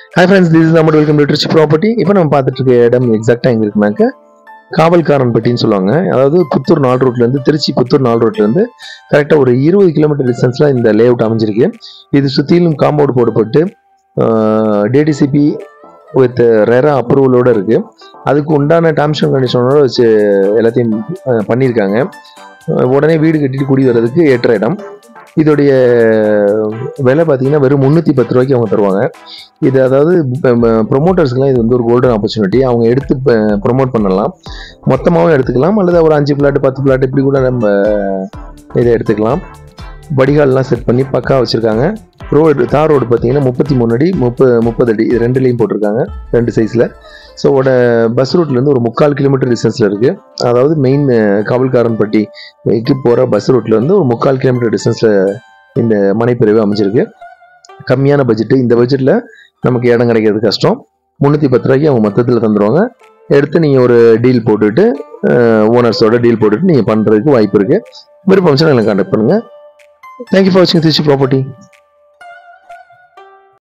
Hi friends, this is Ahmed. Welcome to Trichy Property. இப்போ நம்ம பார்த்துட்டு இருக்க இடம் எக்ஸாக்டா எங்க இருக்குனாக்க காவல்காரன்பட்டின்னு சொல்லுவாங்க. அதாவது புத்தூர் 4 ரோட்ல இருந்து திருச்சி புத்தூர் 4 ரோட்ல இருந்து கரெக்டா ஒரு 20 கிலோமீட்டர் டிஸ்டன்ஸ்ல இந்த லேஅவுட் அமைஞ்சிருக்கு. இது சுத்திலும் காம்பவுண்ட் போடப்பட்டு டிடிசிபி வித் ரெரா அப்ரூவலோட இருக்கு. அதுக்கு உண்டான டேர்ம்ஸ் அண்ட் கண்டிஷனோட வச்சு எல்லாத்தையும் பண்ணியிருக்காங்க. உடனே வீடு கட்டிட்டு குடி வர்றதுக்கு ஏற்ற இடம். இதோடைய விலை பார்த்தீங்கன்னா வெறும் 310 ரூபாய்க்கு அவங்க தருவாங்க. இது அதாவது ப்ரொமோட்டர்ஸ்க்குலாம் இது வந்து ஒரு கோல்டன் ஆப்பர்ச்சுனிட்டி. அவங்க எடுத்து ப்ரொமோட் பண்ணலாம், மொத்தமாகவும் எடுத்துக்கலாம், அல்லது ஒரு 5 பிளாட் 10 பிளாட் இப்படி கூட நம்ம இதை எடுத்துக்கலாம். வடிகால்லாம் செட் பண்ணி பக்கா வச்சுருக்காங்க. தார் ரோடு பார்த்தீங்கன்னா 33 அடி 30 அடி இது ரெண்டுலேயும் போட்டிருக்காங்க, 2 சைஸில். ஸோ பஸ் ரூட்லேருந்து ஒரு 3/4 கிலோமீட்டர் டிஸ்டன்ஸில் இருக்குது. அதாவது மெயின் காவல்காரன்பட்டிக்கு போகிற பஸ் ரூட்லேருந்து ஒரு 3/4 கிலோமீட்டர் டிஸ்டன்ஸில் இந்த மனைப்பிரிவு அமைஞ்சிருக்கு. கம்மியான பட்ஜெட்டு. இந்த பட்ஜெட்டில் நமக்கு இடம் கிடைக்கிறது கஷ்டம். 310 ரூபாய்க்கு அவங்க மொத்தத்தில் தந்துடுவாங்க. எடுத்து நீங்கள் ஒரு டீல் போட்டுட்டு ஓனர்ஸோட டீல் போட்டுட்டு நீங்கள் பண்ணுறதுக்கு வாய்ப்பு இருக்குது. விருப்பம் எனக்கு கான்டாக்ட் பண்ணுங்கள். தேங்க்யூ ஃபார் வாட்சிங் திருச்சி ப்ராப்பர்ட்டி.